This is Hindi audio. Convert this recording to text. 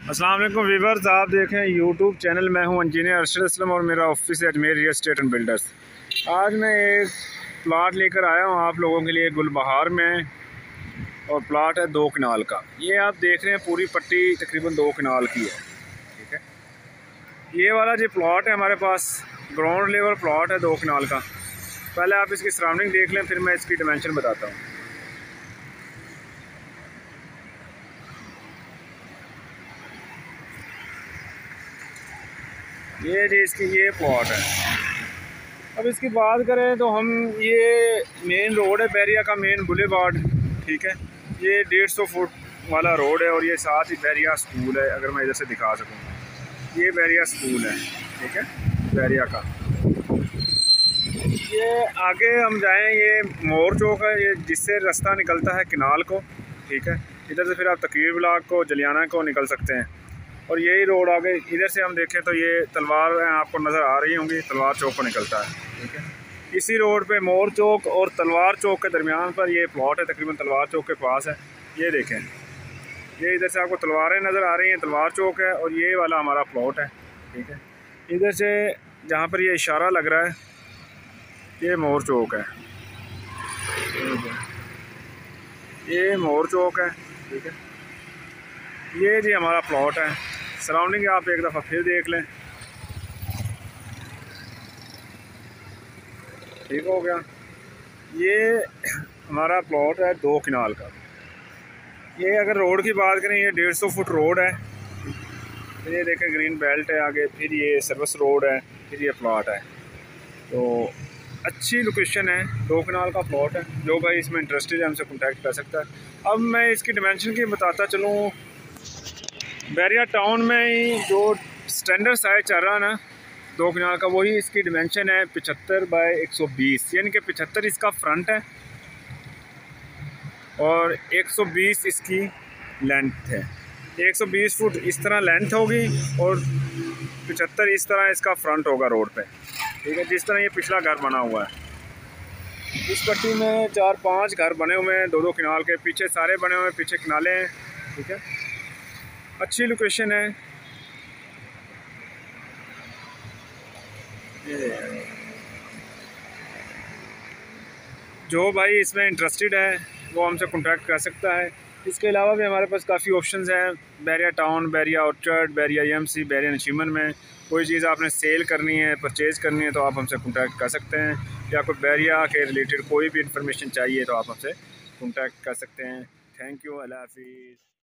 अस्सलाम वालेकुम वीवर्स, आप देखें यूट्यूब चैनल। मैं हूं इंजीनियर अरशद असलम और मेरा ऑफिस है Ajmer real estate and builders. आज मैं एक प्लाट लेकर आया हूं आप लोगों के लिए गुलबहार में, और प्लाट है 2 कनाल का। ये आप देख रहे हैं पूरी पट्टी तकरीबन 2 कनाल की है। ठीक है, ये वाला जो प्लाट है हमारे पास ग्राउंड लेवल प्लाट है 2 कनाल का। पहले आप इसकी सराउंडिंग देख लें, फिर मैं इसकी डिमेंशन बताता हूँ। ये जी इसकी ये प्लॉट है। अब इसकी बात करें तो हम ये मेन रोड है बैरिया का, मेन बुलेवार्ड। ठीक है, ये 150 फुट वाला रोड है और ये साथ ही बैरिया स्कूल है। अगर मैं इधर से दिखा सकूँ, ये बैरिया स्कूल है। ठीक है, बैरिया का। ये आगे हम जाएं, ये मोर चौक है, ये जिससे रास्ता निकलता है किनाल को। ठीक है, इधर से फिर आप तकरीर ब्लॉक को, जलियाना को निकल सकते हैं। और यही रोड आगे इधर से हम देखें तो ये तलवार आपको नज़र आ रही होंगी, तलवार चौक को निकलता है। ठीक है, इसी रोड पे मोर चौक और तलवार चौक के दरमियान पर ये प्लॉट है, तकरीबन तलवार चौक के पास है। ये देखें, ये इधर से आपको तलवारें नज़र आ रही हैं, तलवार चौक है और ये वाला हमारा प्लॉट है। ठीक है, इधर से जहाँ पर ये इशारा लग रहा है ये मोर चौक है, ये मोर चौक है। ठीक है, ये जी हमारा प्लॉट है। सराउंडिंग आप एक दफ़ा फिर देख लें। ठीक हो गया, ये हमारा प्लॉट है 2 कनाल का। ये अगर रोड की बात करें, ये 150 फुट रोड है। फिर ये देखें ग्रीन बेल्ट है आगे, फिर ये सर्विस रोड है, फिर ये प्लॉट है। तो अच्छी लोकेशन है, 2 कनाल का प्लॉट है। जो भाई इसमें इंटरेस्टेड है हमसे कॉन्टैक्ट कर सकता है। अब मैं इसकी डिमेंशन की बताता चलूँ। बैरिया टाउन में ही जो स्टैंडर्ड साइज चल रहा है ना 2 कनाल का, वही इसकी डिमेंशन है 75 बाय 120, यानी कि 75 इसका फ्रंट है और 120 इसकी लेंथ है। 120 फुट इस तरह लेंथ होगी और 75 इस तरह इसका फ्रंट होगा रोड पे। ठीक है, जिस तरह ये पिछला घर बना हुआ है। इस पट्टी में 4-5 घर बने हुए हैं 2-2 कनाल के, पीछे सारे बने हुए हैं, पीछे कनाले हैं। ठीक है, अच्छी लोकेशन है। जो भाई इसमें इंटरेस्टेड है वो हमसे कॉन्टैक्ट कर सकता है। इसके अलावा भी हमारे पास काफ़ी ऑप्शंस हैं Bahria town, Bahria orchard, Bahria MC, Bahria Nasheman में। कोई चीज़ आपने सेल करनी है, परचेज़ करनी है तो आप हमसे कॉन्टैक्ट कर सकते हैं, या कोई बैरिया के रिलेटेड कोई भी इंफॉर्मेशन चाहिए तो आप हमसे कॉन्टैक्ट कर सकते हैं। थैंक यू, अल्लाह हाफिज़।